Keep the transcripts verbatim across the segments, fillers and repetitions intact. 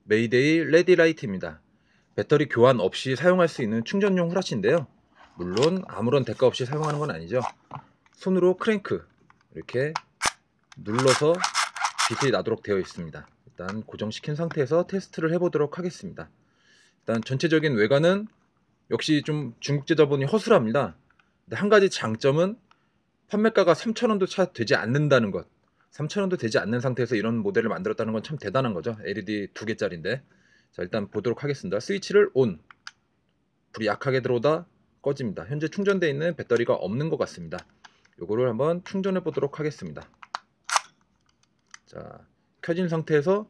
메이데이 레디라이트입니다. 배터리 교환 없이 사용할 수 있는 충전용 후라시인데요. 물론 아무런 대가 없이 사용하는 건 아니죠. 손으로 크랭크 이렇게 눌러서 빛이 나도록 되어 있습니다. 일단 고정시킨 상태에서 테스트를 해보도록 하겠습니다. 일단 전체적인 외관은 역시 좀 중국 제조본이 허술합니다. 근데 한 가지 장점은 판매가가 삼천 원도 차 되지 않는다는 것. 삼천 원도 되지 않는 상태에서 이런 모델을 만들었다는 건 참 대단한 거죠. 엘이디 두 개짜리인데. 자, 일단 보도록 하겠습니다. 스위치를 온. 불이 약하게 들어오다 꺼집니다. 현재 충전되어 있는 배터리가 없는 것 같습니다. 요거를 한번 충전해 보도록 하겠습니다. 자, 켜진 상태에서,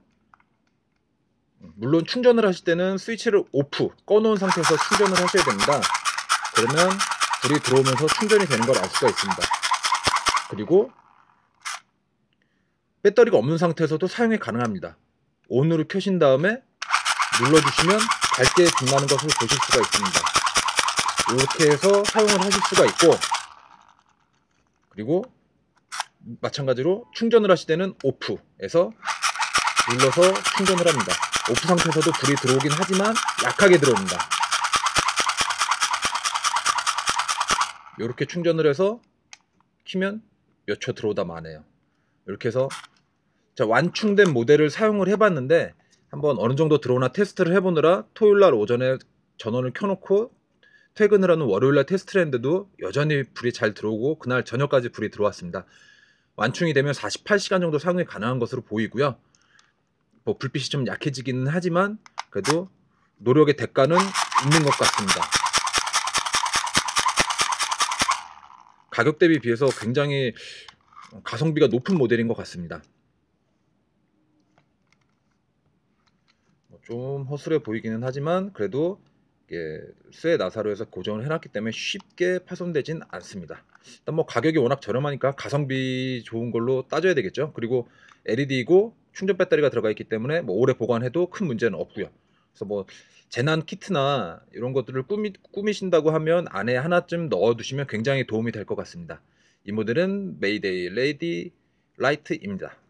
물론 충전을 하실 때는 스위치를 오프, 꺼놓은 상태에서 충전을 하셔야 됩니다. 그러면 불이 들어오면서 충전이 되는 걸 알 수가 있습니다. 그리고 배터리가 없는 상태에서도 사용이 가능합니다. 온으로 켜신 다음에 눌러주시면 밝게 빛나는 것을 보실 수가 있습니다. 이렇게 해서 사용을 하실 수가 있고, 그리고 마찬가지로 충전을 하실 때는 오프에서 눌러서 충전을 합니다. 오프 상태에서도 불이 들어오긴 하지만 약하게 들어옵니다. 이렇게 충전을 해서 키면 몇 초 들어오다 마네요. 이렇게 해서 자, 완충된 모델을 사용을 해봤는데 한번 어느 정도 들어오나 테스트를 해보느라 토요일날 오전에 전원을 켜놓고 퇴근을 하는 월요일날 테스트를 했는데도 여전히 불이 잘 들어오고 그날 저녁까지 불이 들어왔습니다. 완충이 되면 사십팔 시간 정도 사용이 가능한 것으로 보이고요. 뭐 불빛이 좀 약해지기는 하지만 그래도 노력의 대가는 있는 것 같습니다. 가격 대비 비해서 굉장히 가성비가 높은 모델인 것 같습니다. 좀 허술해 보이기는 하지만 그래도 이게 쇠 나사로 해서 고정을 해놨기 때문에 쉽게 파손되진 않습니다. 일단 뭐 가격이 워낙 저렴하니까 가성비 좋은 걸로 따져야 되겠죠. 그리고 엘이디이고 충전 배터리가 들어가 있기 때문에 뭐 오래 보관해도 큰 문제는 없고요. 그래서 뭐 재난 키트나 이런 것들을 꾸미, 꾸미신다고 하면 안에 하나쯤 넣어두시면 굉장히 도움이 될 것 같습니다. 이 모델은 메이데이 레디 라이트입니다.